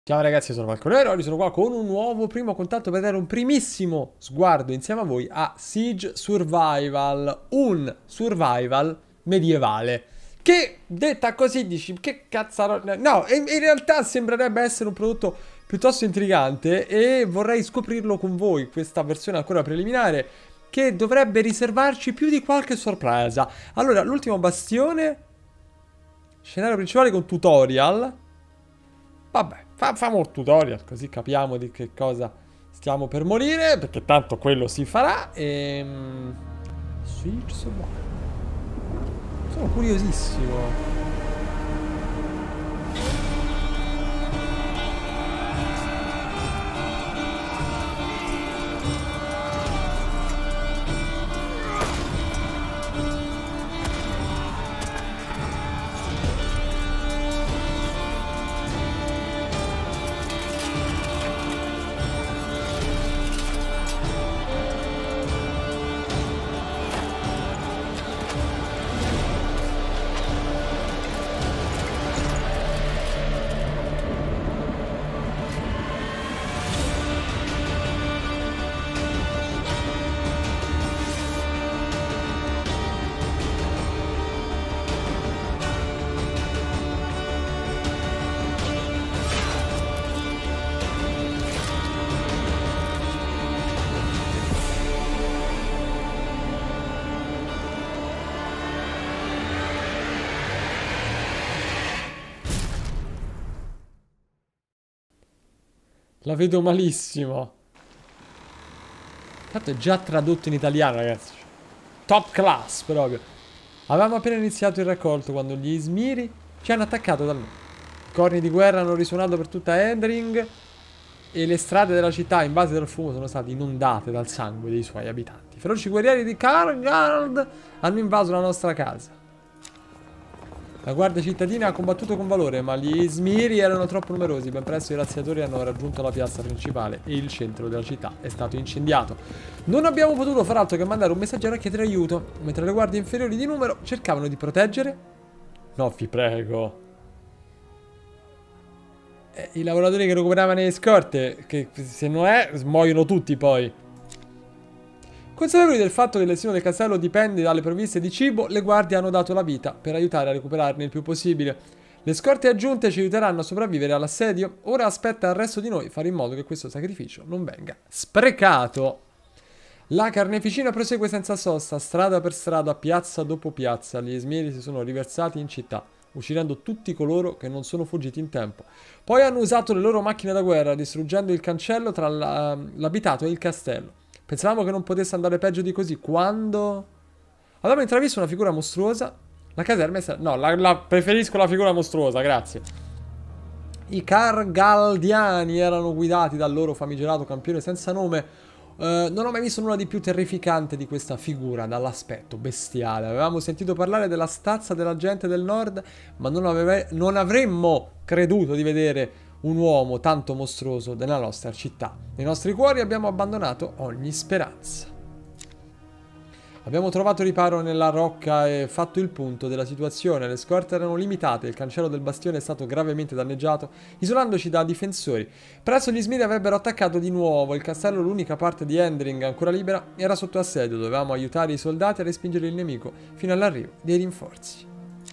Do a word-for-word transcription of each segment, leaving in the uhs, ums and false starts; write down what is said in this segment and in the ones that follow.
Ciao ragazzi, sono Falconero, oggi sono qua con un nuovo primo contatto per dare un primissimo sguardo insieme a voi a Siege Survival, un survival medievale. Che detta così dici, che cazzarola... No, in, in realtà sembrerebbe essere un prodotto piuttosto intrigante e vorrei scoprirlo con voi, questa versione ancora preliminare, che dovrebbe riservarci più di qualche sorpresa. Allora, l'ultimo bastione, scenario principale con tutorial. Vabbè, fa, famo il tutorial così capiamo di che cosa stiamo per morire, perché tanto quello si farà. E... Switch Survival. Sono curiosissimo. La vedo malissimo. Tanto è già tradotto in italiano, ragazzi. Top class, proprio. Avevamo appena iniziato il raccolto quando gli Ismiri ci hanno attaccato dal nord. Corni di guerra hanno risuonato per tutta Endring e le strade della città invase dal fumo sono state inondate dal sangue dei suoi abitanti. I feroci guerrieri di Kargard hanno invaso la nostra casa. La guardia cittadina ha combattuto con valore, ma gli Ismiri erano troppo numerosi. Ben presto i razziatori hanno raggiunto la piazza principale e il centro della città è stato incendiato. Non abbiamo potuto far altro che mandare un messaggero a chiedere aiuto, mentre le guardie inferiori di numero cercavano di proteggere. No, vi prego. Eh, I lavoratori che recuperavano le scorte, che se non è, muoiono tutti poi. Consapevoli del fatto che il destino del castello dipende dalle provviste di cibo, le guardie hanno dato la vita per aiutare a recuperarne il più possibile. Le scorte aggiunte ci aiuteranno a sopravvivere all'assedio. Ora aspetta al resto di noi fare in modo che questo sacrificio non venga sprecato. La carneficina prosegue senza sosta, strada per strada, piazza dopo piazza. Gli Ismiri si sono riversati in città, uccidendo tutti coloro che non sono fuggiti in tempo. Poi hanno usato le loro macchine da guerra, distruggendo il cancello tra l'abitato e il castello. Pensavamo che non potesse andare peggio di così, quando... Avevamo intravisto una figura mostruosa. La caserma è stata... No, la, la... preferisco la figura mostruosa, grazie. I Kargaldiani erano guidati dal loro famigerato campione senza nome. Uh, non ho mai visto nulla di più terrificante di questa figura, dall'aspetto bestiale. Avevamo sentito parlare della stazza della gente del nord, ma non, aveve... non avremmo creduto di vedere un uomo tanto mostruoso della nostra città. Nei nostri cuori abbiamo abbandonato ogni speranza. Abbiamo trovato riparo nella rocca e fatto il punto della situazione. Le scorte erano limitate, il cancello del bastione è stato gravemente danneggiato, isolandoci da difensori. Presto gli Smith avrebbero attaccato di nuovo. Il castello, l'unica parte di Endring ancora libera, era sotto assedio. Dovevamo aiutare i soldati a respingere il nemico fino all'arrivo dei rinforzi.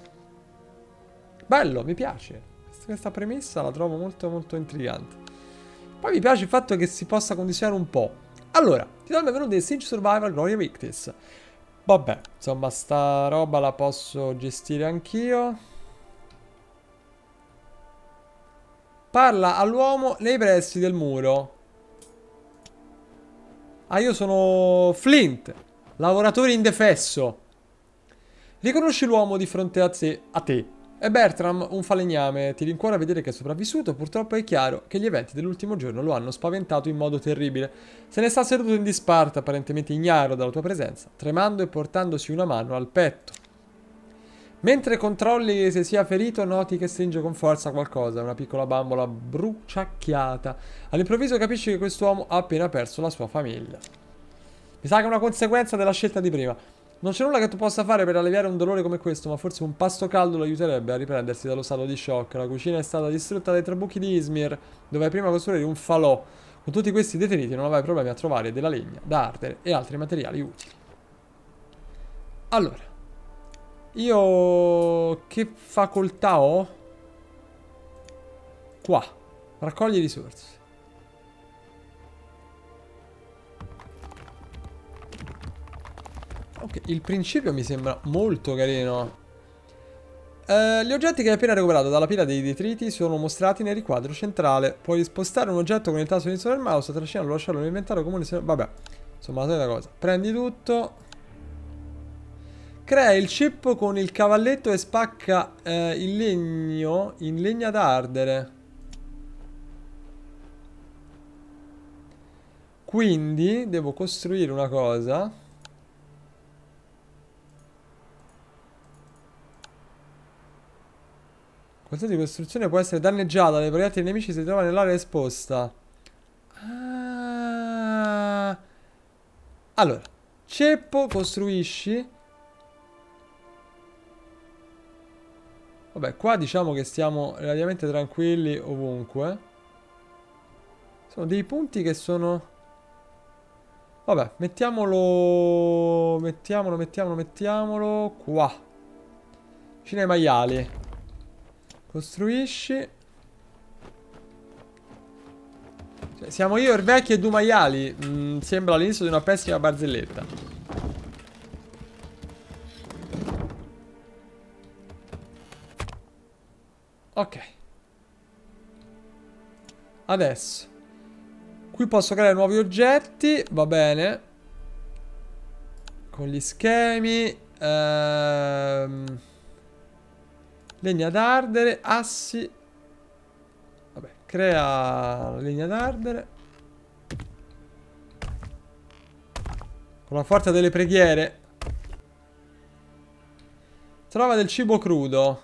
Bello, mi piace. Questa premessa la trovo molto molto intrigante. Poi mi piace il fatto che si possa condizionare un po'. Allora, ti do il benvenuto di Siege Survival Gloria Victis. Vabbè, insomma, sta roba la posso gestire anch'io. Parla all'uomo nei pressi del muro. Ah, io sono Flint, lavoratore indefesso. Riconosci l'uomo di fronte a te, a te. È Bertram, un falegname. Ti rincuora vedere che è sopravvissuto. Purtroppo è chiaro che gli eventi dell'ultimo giorno lo hanno spaventato in modo terribile. Se ne sta seduto in disparte, apparentemente ignaro della tua presenza, tremando e portandosi una mano al petto. Mentre controlli se sia ferito, noti che stringe con forza qualcosa, una piccola bambola bruciacchiata. All'improvviso capisci che quest'uomo ha appena perso la sua famiglia. Mi sa che è una conseguenza della scelta di prima. Non c'è nulla che tu possa fare per alleviare un dolore come questo, ma forse un pasto caldo lo aiuterebbe a riprendersi dallo stato di shock. La cucina è stata distrutta dai trabucchi di Izmir, dove hai prima costruire un falò. Con tutti questi detriti non avrai problemi a trovare della legna da ardere e altri materiali utili. Allora, io che facoltà ho? Qua, raccogli risorse. Ok, il principio mi sembra molto carino. Eh, gli oggetti che hai appena recuperato dalla pila dei detriti sono mostrati nel riquadro centrale. Puoi spostare un oggetto con il tasto sinistro del mouse, trascinarlo, lasciarlo nell'inventario comune. Se... Vabbè, insomma, la solita cosa. Prendi tutto. Crea il chip con il cavalletto e spacca eh, il legno in legna da ardere. Quindi devo costruire una cosa. Qualsiasi costruzione può essere danneggiata dai proiettili nemici se si trova nell'area esposta. Ah. Allora, ceppo, costruisci. Vabbè, qua diciamo che stiamo relativamente tranquilli ovunque. Sono dei punti che sono... Vabbè, mettiamolo... Mettiamolo, mettiamolo, mettiamolo qua. Vicino ai maiali. Costruisci. Cioè, siamo io, il vecchio e due maiali. Mm, sembra l'inizio di una pessima barzelletta. Ok. Adesso qui posso creare nuovi oggetti. Va bene. Con gli schemi. Ehm... Legna d'ardere, assi. Vabbè, crea legna d'ardere. Con la forza delle preghiere. Trova del cibo crudo.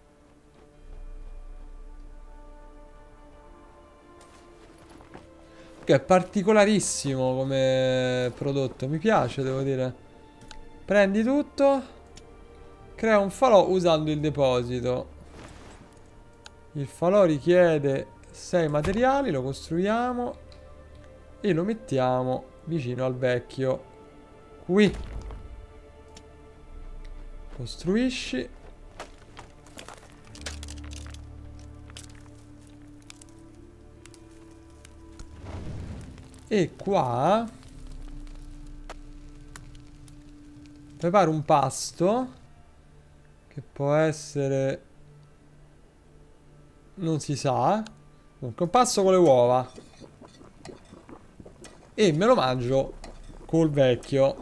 Che è particolarissimo come prodotto. Mi piace, devo dire. Prendi tutto. Crea un falò usando il deposito. Il falò richiede sei materiali, lo costruiamo e lo mettiamo vicino al vecchio. Qui. Costruisci. E qua preparo un pasto. Che può essere... Non si sa. Comunque un pasto con le uova. E me lo mangio col vecchio.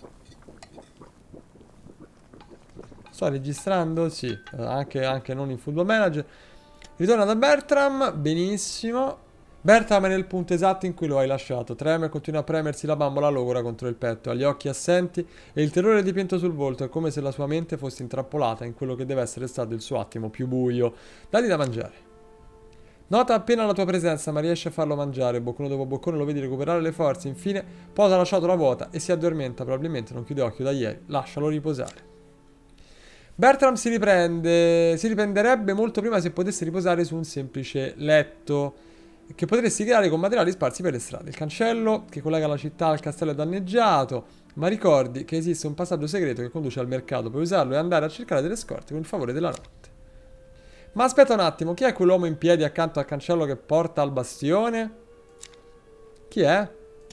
Sto registrando? Sì. Anche, anche non in Football Manager. Ritorna da Bertram. Benissimo. Bertram è nel punto esatto in cui lo hai lasciato. Trema e continua a premersi la bambola logora contro il petto. Ha gli occhi assenti e il terrore è dipinto sul volto. È come se la sua mente fosse intrappolata in quello che deve essere stato il suo attimo più buio. Dagli da mangiare. Nota appena la tua presenza, ma riesce a farlo mangiare. Boccone dopo boccone lo vedi recuperare le forze. Infine posa la ciotola vuota e si addormenta. Probabilmente non chiude occhio da ieri. Lascialo riposare. Bertram si riprende. Si riprenderebbe molto prima se potesse riposare su un semplice letto che potresti creare con materiali sparsi per le strade. Il cancello che collega la città al castello è danneggiato, ma ricordi che esiste un passaggio segreto che conduce al mercato. Puoi usarlo e andare a cercare delle scorte con il favore della notte. Ma aspetta un attimo, chi è quell'uomo in piedi accanto al cancello che porta al bastione? Chi è?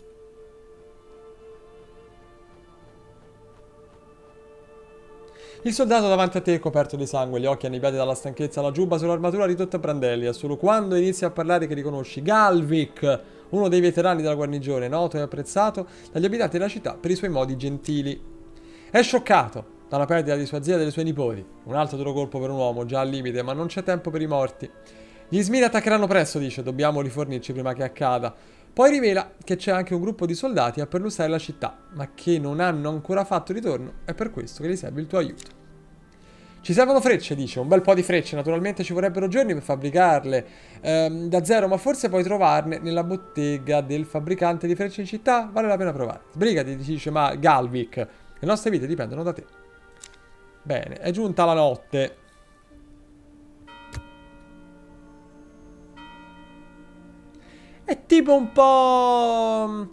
Il soldato davanti a te è coperto di sangue, gli occhi annebbiati dalla stanchezza, la giubba sull'armatura ridotta a brandelli. È solo quando inizi a parlare che riconosci Galvik, uno dei veterani della guarnigione, noto e apprezzato dagli abitanti della città per i suoi modi gentili. È scioccato dalla perdita di sua zia e delle sue nipoti. Un altro duro colpo per un uomo, già al limite, ma non c'è tempo per i morti. Gli Smith attaccheranno presto, dice, dobbiamo rifornirci prima che accada. Poi rivela che c'è anche un gruppo di soldati a perlustrare la città, ma che non hanno ancora fatto ritorno, è per questo che gli serve il tuo aiuto. Ci servono frecce, dice, un bel po' di frecce, naturalmente ci vorrebbero giorni per fabbricarle ehm, da zero, ma forse puoi trovarne nella bottega del fabbricante di frecce in città, vale la pena provare. Sbrigati, ti dice ma Galvik, Le nostre vite dipendono da te. Bene, è giunta la notte. È tipo un po'...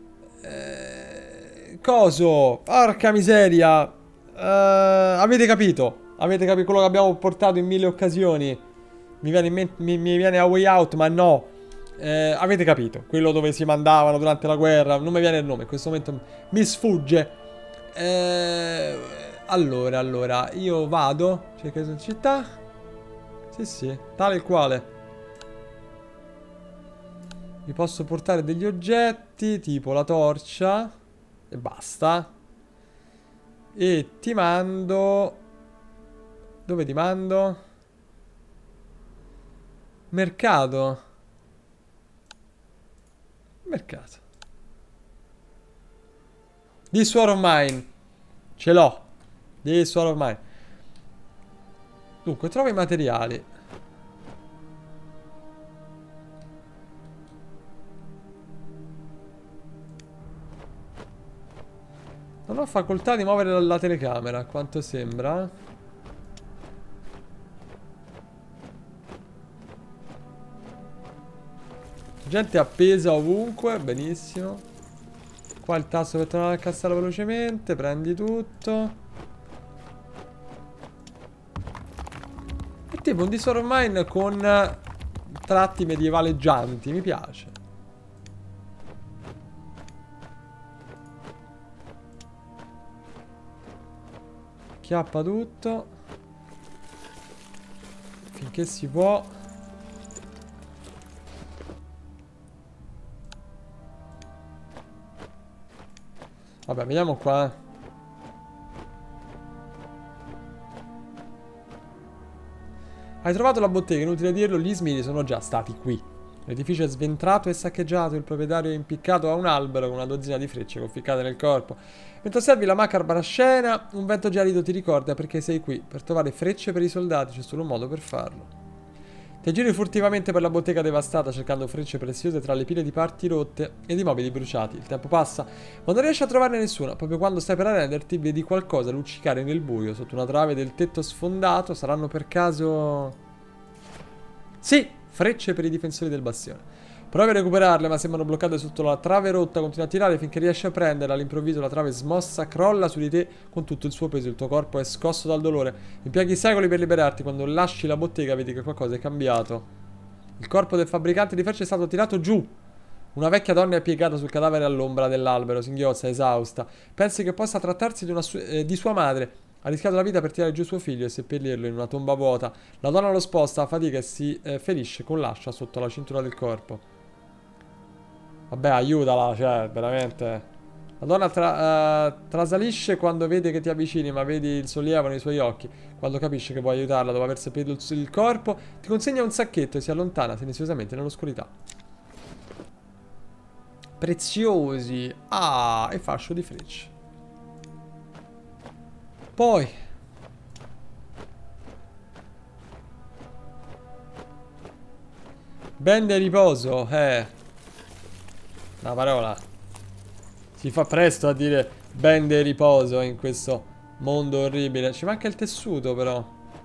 Eh, coso? Porca miseria. Uh, avete capito? Avete capito quello che abbiamo portato in mille occasioni? Mi viene, in mente, mi, mi viene a Way Out, ma no. Eh, avete capito? Quello dove si mandavano durante la guerra. Non mi viene il nome, in questo momento mi sfugge. Eh, allora, allora, io vado. Cerco in città. Sì, sì, tale e quale. Mi posso portare degli oggetti, tipo la torcia. E basta. E ti mando... Dove ti mando? Mercato. Mercato. This War of Mine. Ce l'ho. This War of Mine. Dunque, trova i materiali. Non ho facoltà di muovere la, la telecamera, a quanto sembra. Gente appesa ovunque, benissimo. Qua il tasto per tornare al castello velocemente. Prendi tutto. È tipo un This War of Mine con tratti medievaleggianti, mi piace. Chiappa tutto. Finché si può. Vabbè, vediamo qua. Hai trovato la bottega, inutile dirlo, gli smili sono già stati qui. L'edificio è sventrato e saccheggiato, il proprietario è impiccato a un albero con una dozzina di frecce conficcate nel corpo. Mentre osservi la macabra scena, un vento gelido ti ricorda perché sei qui. Per trovare frecce per i soldati c'è solo un modo per farlo. Ti giri furtivamente per la bottega devastata cercando frecce preziose tra le pile di parti rotte e di mobili bruciati. Il tempo passa, ma non riesci a trovarne nessuna. Proprio quando stai per arrenderti vedi qualcosa luccicare nel buio sotto una trave del tetto sfondato. Saranno per caso... Sì, frecce per i difensori del bastione. Provi a recuperarle ma sembrano bloccate sotto la trave rotta. Continua a tirare finché riesci a prenderla. All'improvviso la trave smossa crolla su di te con tutto il suo peso. Il tuo corpo è scosso dal dolore. Impieghi secoli per liberarti. Quando lasci la bottega vedi che qualcosa è cambiato. Il corpo del fabbricante di frecce è stato tirato giù. Una vecchia donna è piegata sul cadavere all'ombra dell'albero, singhiozza, esausta. Pensi che possa trattarsi di, una su eh, di sua madre. Ha rischiato la vita per tirare giù suo figlio e seppellirlo in una tomba vuota. La donna lo sposta a fatica e si eh, ferisce con l'ascia sotto la cintura del corpo. Vabbè, aiutala, cioè, veramente. La donna tra uh, trasalisce quando vede che ti avvicini, ma vedi il sollievo nei suoi occhi. Quando capisce che vuoi aiutarla dopo aver seppellito il, il corpo, ti consegna un sacchetto e si allontana silenziosamente nell'oscurità. Preziosi. Ah, e fascio di frecce. Poi bende e riposo, eh. Una parola. Si fa presto a dire bende e riposo in questo mondo orribile. Ci manca il tessuto però.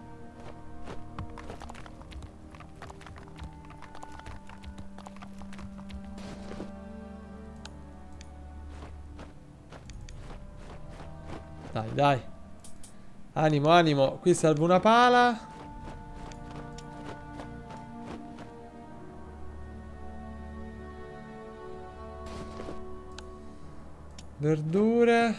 Dai, dai. Animo, animo. Qui serve una pala. Verdure.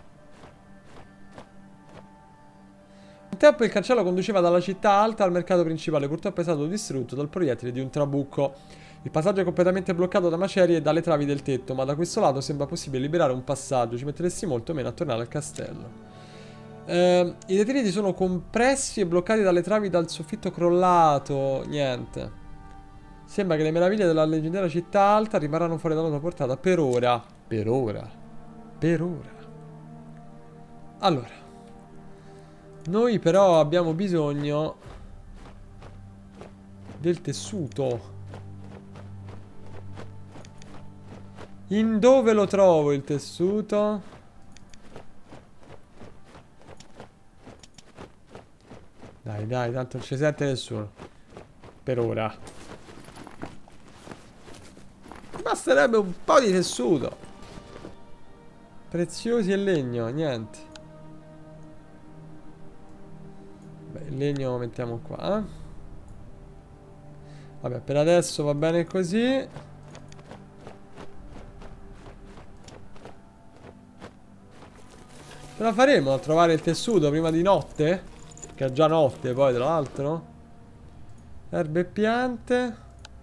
Un tempo il cancello conduceva dalla città alta al mercato principale. Purtroppo è stato distrutto dal proiettile di un trabucco. Il passaggio è completamente bloccato da macerie e dalle travi del tetto, ma da questo lato sembra possibile liberare un passaggio. Ci metteresti molto meno a tornare al castello. Uh, I detenuti sono compressi e bloccati dalle travi dal soffitto crollato. Niente. Sembra che le meraviglie della leggendaria città alta rimarranno fuori dalla tua portata per ora. Per ora. Per ora. Allora. Noi però abbiamo bisogno del tessuto. In dove lo trovo il tessuto? dai, tanto non ci sente nessuno. Per ora. Basterebbe un po' di tessuto. Preziosi e legno, niente. Beh, il legno lo mettiamo qua. Eh? Vabbè, per adesso va bene così. Ce la faremo a trovare il tessuto prima di notte? Che è già notte poi, tra l'altro. Erbe e piante.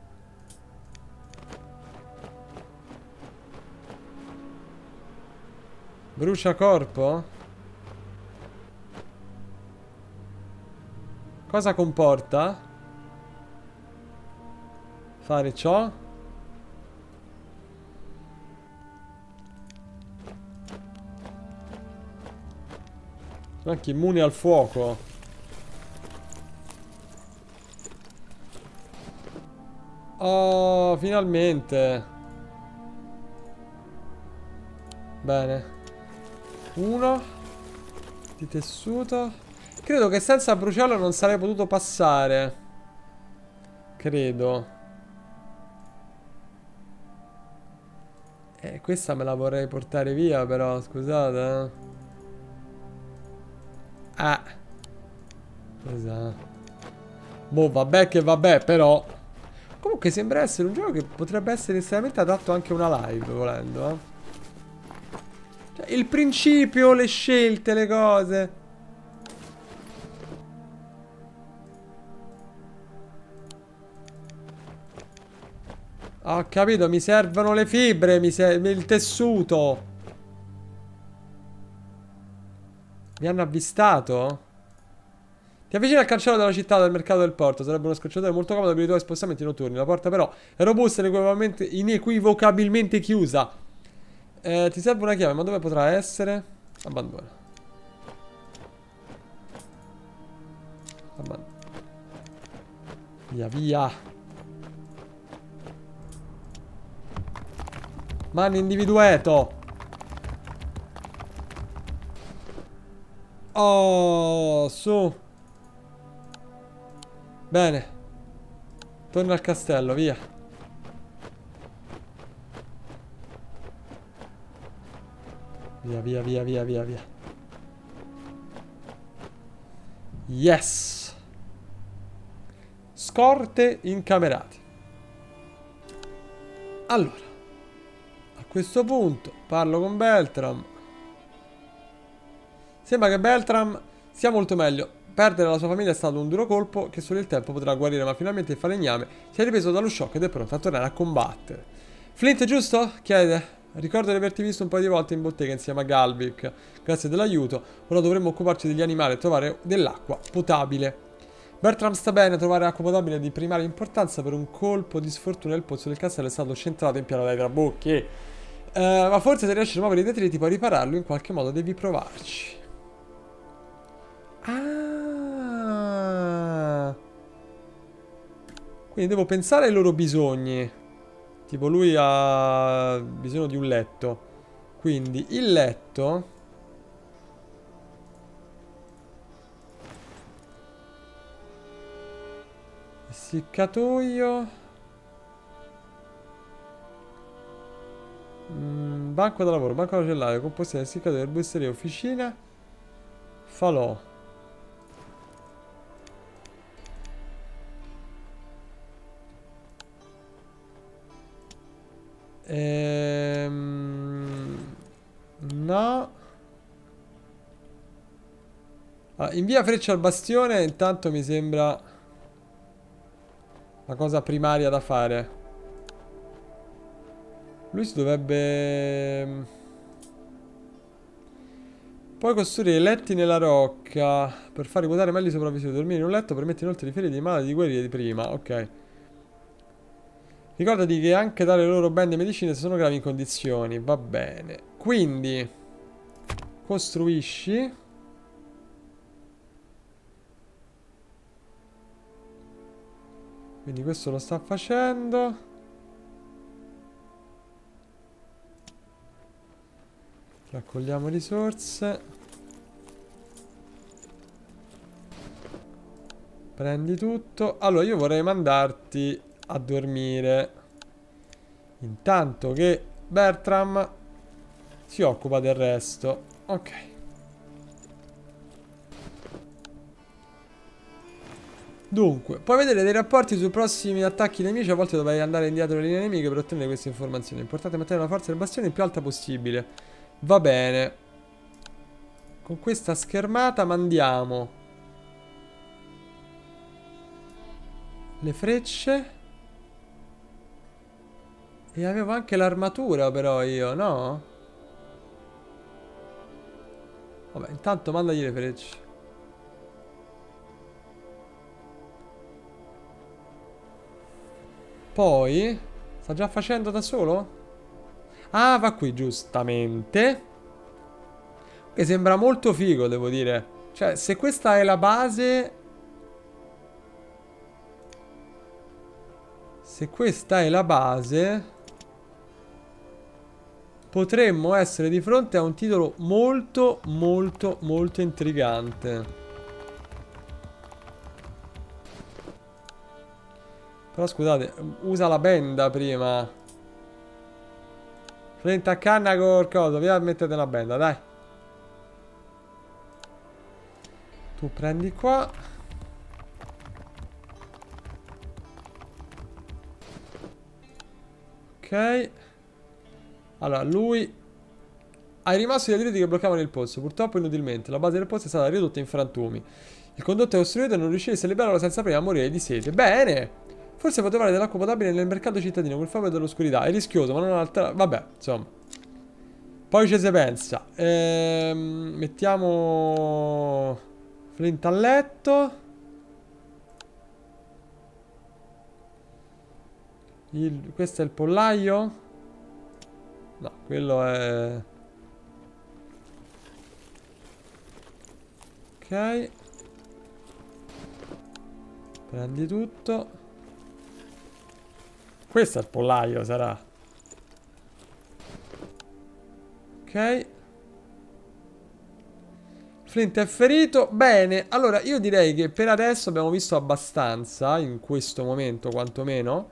Brucia corpo? Cosa comporta fare ciò? Sono anche immuni al fuoco. Oh, finalmente. Bene. Uno di tessuto. Credo che senza bruciarlo non sarei potuto passare. Credo. Eh, questa me la vorrei portare via però, scusate. Eh. Ah. Cos'è? Boh, vabbè che vabbè, però. Comunque sembra essere un gioco che potrebbe essere estremamente adatto anche a una live, volendo, eh. Cioè, il principio, le scelte, le cose. Ho capito, mi servono le fibre, mi serve il tessuto. Mi hanno avvistato? Ti avvicini al cancello della città del mercato del porto. Sarebbe uno scocciatore molto comodo per i tuoi spostamenti notturni. La porta però è robusta e inequivocabilmente chiusa. Eh, ti serve una chiave, ma dove potrà essere? Abbandona. Abbandona. Via, via. Mani individuato. Oh, su. Bene. Torna al castello, via. Via, via, via, via, via, via. Yes. Scorte incamerate. Allora. A questo punto parlo con Beltram. Sembra che Beltram sia molto meglio. Perdere la sua famiglia è stato un duro colpo che solo il tempo potrà guarire, ma finalmente il falegname si è ripreso dallo shock ed è pronto a tornare a combattere. Flint, giusto? Chiede. Ricordo di averti visto un paio di volte in bottega insieme a Galvic. Grazie dell'aiuto. Ora dovremmo occuparci degli animali e trovare dell'acqua potabile. Bertram sta bene, trovare acqua potabile è di primaria importanza. Per un colpo di sfortuna il pozzo del castello è stato centrato in piano dai trabocchi. Uh, ma forse se riesci a muovere i detriti puoi ripararlo in qualche modo, devi provarci. Ah. Quindi devo pensare ai loro bisogni. Tipo lui ha bisogno di un letto. Quindi il letto. Essiccatoio. Mm, banco da lavoro, banco da cellaio, composta di essiccatoio, erboristeria, officina. Falò. Ehm... No. Ah, invia freccia al bastione. Intanto mi sembra la cosa primaria da fare. Lui si dovrebbe... Puoi costruire letti nella rocca per far ruotare meglio i sopravvissuti. Dormire in un letto permette inoltre di ferire di male di guerrieri di prima. Ok. Ricordati che anche dare loro bende e medicine se sono gravi in condizioni. Va bene. Quindi costruisci. Quindi questo lo sta facendo. Raccogliamo risorse. Prendi tutto. Allora io vorrei mandarti a dormire, intanto che Bertram si occupa del resto. Ok. Dunque, puoi vedere dei rapporti sui prossimi attacchi nemici. A volte dovrai andare indietro le linee nemiche per ottenere queste informazioni. È importante mantenere la forza del bastione il più alta possibile. Va bene. Con questa schermata mandiamo le frecce. E avevo anche l'armatura però io, no? Vabbè, intanto mandagli le frecce. Poi sta già facendo da solo? Ah, va qui, giustamente. Che sembra molto figo, devo dire. Cioè, se questa è la base... Se questa è la base... Potremmo essere di fronte a un titolo molto, molto, molto intrigante. Però scusate, usa la benda prima. Flint a canna col coso, via, mettete una benda, dai. Tu prendi qua. Ok. Allora, lui... Hai rimosso i detriti che bloccavano il pozzo, purtroppo inutilmente. La base del pozzo è stata ridotta in frantumi. Il condotto è ostruito e non riuscirete a liberarlo senza prima morire di sete. Bene! Forse poteva avere dell'acqua potabile nel mercato cittadino, quel fame dell'oscurità. È rischioso, ma non altera... Vabbè, insomma. Poi ci si pensa. Ehm, mettiamo... Flint a letto. Il... Questo è il pollaio? No, quello è... Ok. Prendi tutto. Questo è il pollaio, sarà. Ok. Flint è ferito. Bene. Allora, io direi che per adesso abbiamo visto abbastanza, in questo momento quantomeno.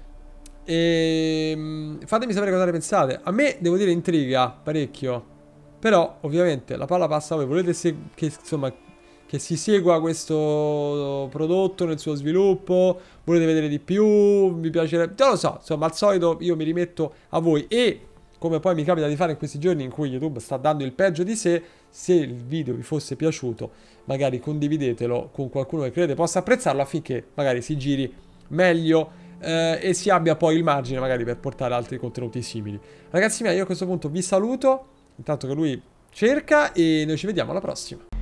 E fatemi sapere cosa ne pensate. A me, devo dire, intriga parecchio. Però, ovviamente, la palla passa a voi. Volete che, insomma, che si segua questo prodotto nel suo sviluppo? Volete vedere di più? Mi piacerebbe... Non lo so, insomma, al solito io mi rimetto a voi. E, come poi mi capita di fare in questi giorni in cui YouTube sta dando il peggio di sé, se il video vi fosse piaciuto, magari condividetelo con qualcuno che credete possa apprezzarlo, affinché magari si giri meglio eh, e si abbia poi il margine magari per portare altri contenuti simili. Ragazzi miei, io a questo punto vi saluto, intanto che lui cerca, e noi ci vediamo alla prossima.